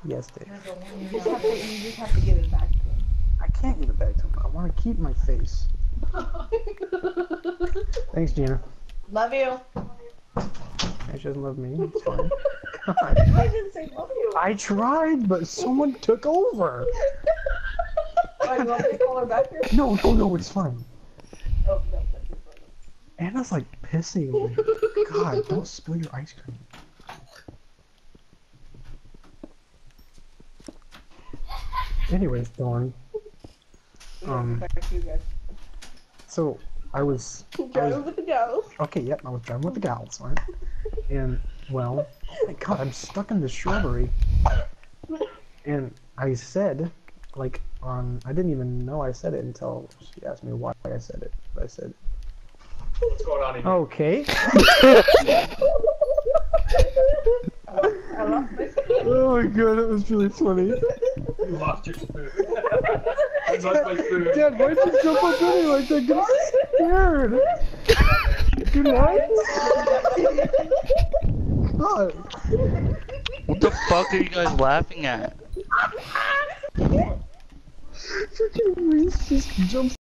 Yes, Dave. You just have to give it back to him. I can't give it back to him. I want to keep my face. Thanks, Gina. Love you. She doesn't love me. It's fine. God. I didn't say love you. I tried, but someone took over. Oh, you want me to call her back here? No, it's fine. Oh, no, that's your brother. Anna's like pissing over here. God, don't spill your ice cream. Anyways, Dawn. Back to you guys. So I was Driving with the gals. okay. Yep, I was driving with the gals, right? And well, oh my God, I'm stuck in the shrubbery. And I said, like, I didn't even know I said it until she asked me why I said it. But I said, What's going on in here? okay. I lost my spoon. Oh my God, that was really funny. You lost your spoon. I lost my spoon. Dad, why'd you jump up at me like that? Get scared. Good night. God. What the fuck are you guys laughing at? Freaking Reese just jumps